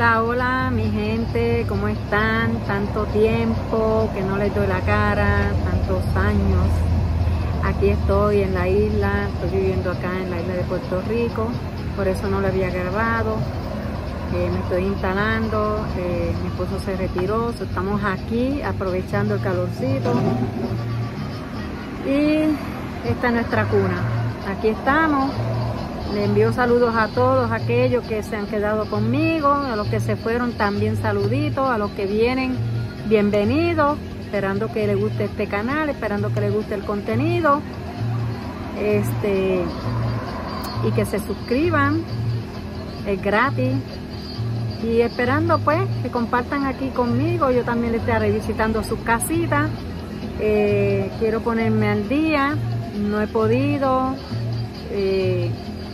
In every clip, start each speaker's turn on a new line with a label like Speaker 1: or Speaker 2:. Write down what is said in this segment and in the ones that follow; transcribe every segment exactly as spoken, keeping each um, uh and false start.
Speaker 1: Hola, hola mi gente, ¿cómo están? Tanto tiempo que no les doy la cara, tantos años. Aquí estoy en la isla, estoy viviendo acá en la isla de Puerto Rico, por eso no lo había grabado. Eh, me estoy instalando, eh, mi esposo se retiró, so estamos aquí aprovechando el calorcito. Y esta es nuestra cuna, aquí estamos. Le envío saludos a todos aquellos que se han quedado conmigo, a los que se fueron también saluditos, a los que vienen, bienvenidos, esperando que les guste este canal, esperando que les guste el contenido, este, y que se suscriban, es gratis, y esperando pues que compartan aquí conmigo. Yo también les estaré visitando sus casitas. Eh, quiero ponerme al día, no he podido, eh,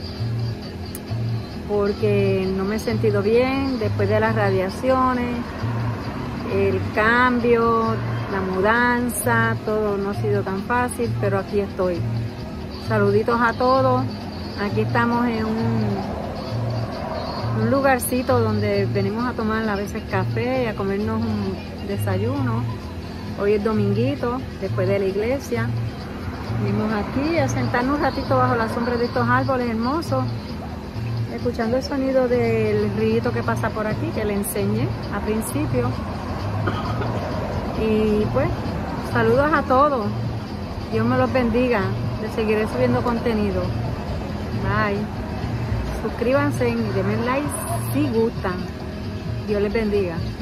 Speaker 1: porque no me he sentido bien después de las radiaciones, el cambio, la mudanza, todo no ha sido tan fácil, pero aquí estoy. Saluditos a todos. Aquí estamos en un, un lugarcito donde venimos a tomar a veces café y a comernos un desayuno. Hoy es dominguito, después de la iglesia. Venimos aquí a sentarnos un ratito bajo la sombra de estos árboles hermosos, escuchando el sonido del río que pasa por aquí, que le enseñé al principio. Y pues, saludos a todos. Dios me los bendiga. Les seguiré subiendo contenido. Bye. Suscríbanse y denme like si gustan. Dios les bendiga.